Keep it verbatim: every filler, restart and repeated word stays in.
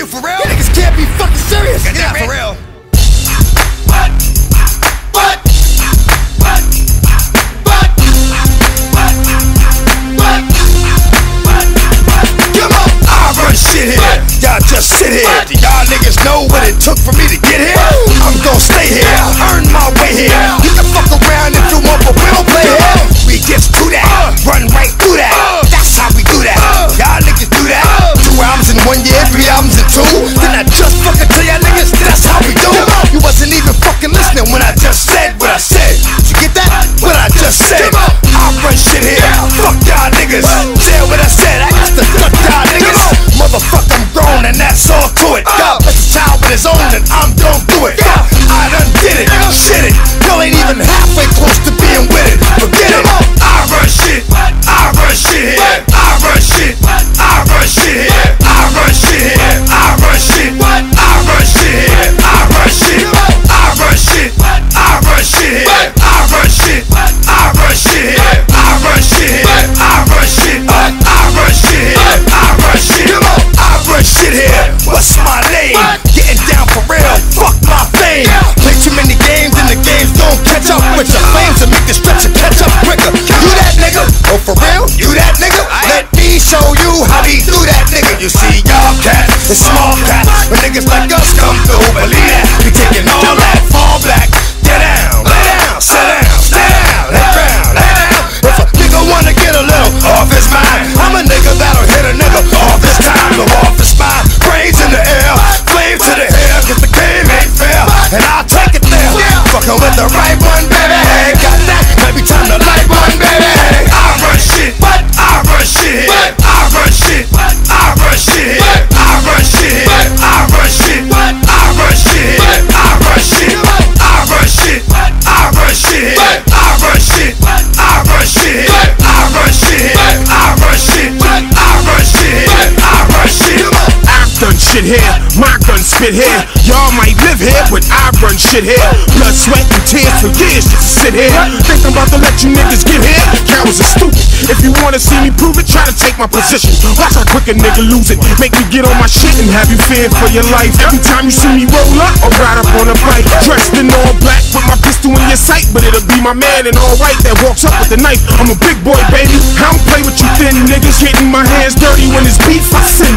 for real? You niggas can't be fucking serious. Get that for real. What? What? What? What? What? What? What? Come on! I run shit here. Y'all just sit here. Do y'all niggas know what it took for me to get here? I'm gon' stay here. Earn my way here. You can fuck around if you want, but we don't play here. We gets to that. Run right through that. That's how we do that. Y'all niggas do that. Two albums in one year, three albums in two. Then I just fucking tell y'all niggas that's how we do. You wasn't even fucking listening when I just said what I said. Did you get that? What I just said. I run shit here. Fuck y'all niggas. Say what I said. I got to duck y'all niggas. Motherfucker, I'm grown and that's all to it. God bless the child with his own and I'm gon' do it. I done did it. Shit it. Y'all ain't even halfway close to being with it. Forget it. I run shit. I run shit here. I run shit. I run shit here. I run shit here. I run shit. I run shit here. I run shit. I run shit. I run shit here. I run shit. I run shit here. I run shit here. I run shit. I run shit here. I run shit. I run shit here. What's my name? Getting down for real. Fuck my fame. Play too many games and the games don't catch up with your flames and make the stretcher catch up quicker. You that nigga? Oh for real? You that nigga? Let me show you how we do that nigga. You see y'all cats and small cats. When niggas like us come through, believe that. We taking all that, fall back. Get down, lay down, sit down, stay down, lay down, lay down. If a nigga wanna get a little off his mind, I'm a nigga that'll hit a nigga off his time. Go off his spine, brains in the air, flames to the hair, cause the game ain't fair. And I'll take it there. Fucking with the right one, baby. Got that? Might be time to light one, baby. I run shit. I run shit. I run shit. I run shit. I run shit. I run shit. I run shit. I run shit. I run shit. I run shit. I run shit. I run shit. I run shit. I run shit. I run shit. I run shit. I've done shit here, my gun spit here. Y'all might live here, but I run shit here. Blood, sweat, and tears for years just to sit here. Think I'm about to let you niggas get here? Cowards are stupid. If you wanna see me prove it, try to take my position. Watch how quick a nigga lose it. Make me get on my shit and have you fear for your life. Every time you see me roll up or ride up on a bike, dressed in all black with my pistol in your sight, but it'll be my man in all white that walks up with the knife. I'm a big boy, baby. I don't play with you thin niggas, getting my hands dirty when it's beef. I sin